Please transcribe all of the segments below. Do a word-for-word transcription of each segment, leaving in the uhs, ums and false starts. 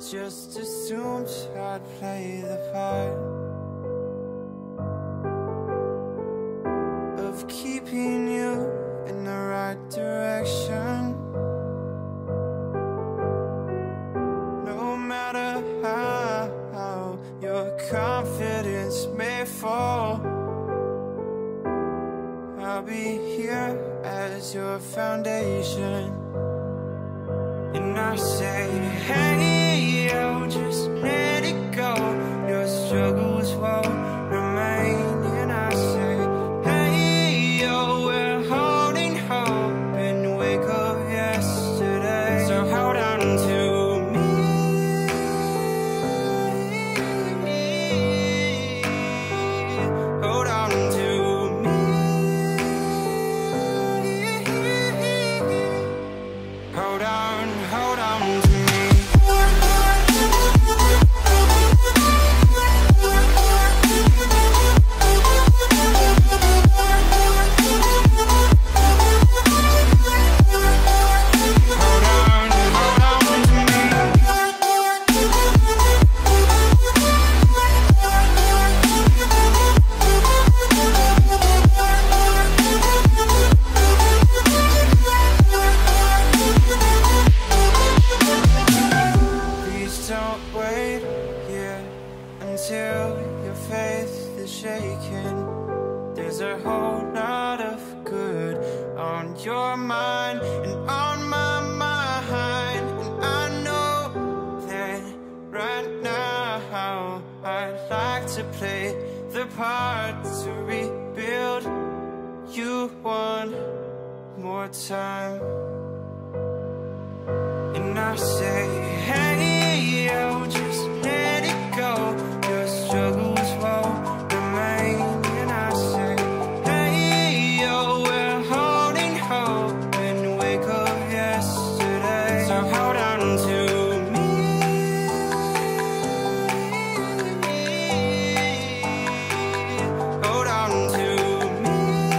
just assumed I'd play the part of keeping you in the right direction. No matter how your confidence may fall, I'll be here as your foundation. And I say, hey, yo, just let it go. Your struggles won't remain. And I say, hey, yo, we're holding hope and wake up yesterday. So hold on to me. Hold on to me. Hold on, hold on to me. Until your faith is shaken, there's a whole lot of good on your mind and on my mind. And I know that right now I'd like to play the part to rebuild you one more time. And I say, hey, yo, just let it go. Your struggles won't remain. And I say, hey, yo, we're holding hope and wake up yesterday. So hold on to me. Hold on to me.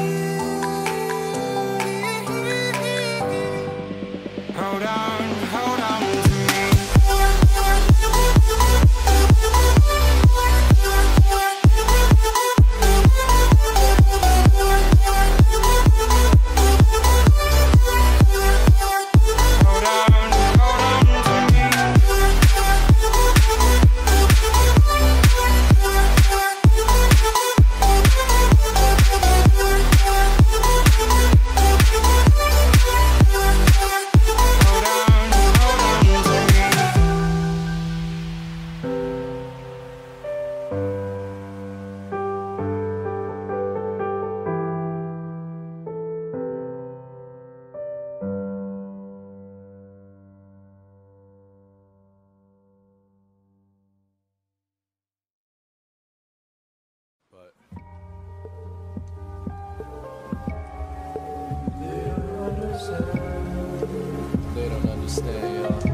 Hold on, hold on to me. But They don't understand. they don't understand, y'all.